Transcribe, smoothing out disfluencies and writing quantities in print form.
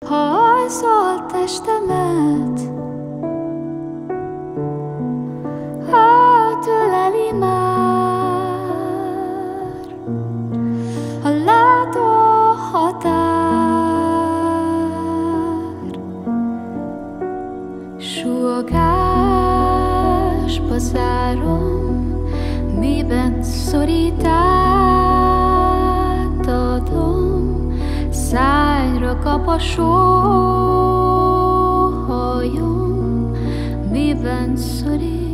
Ha alszol testemet, átöleli már a látó határ. Suhogásba zárom, mélyben szorít átadom, szájra kap a sóhajom, mélyben szorít.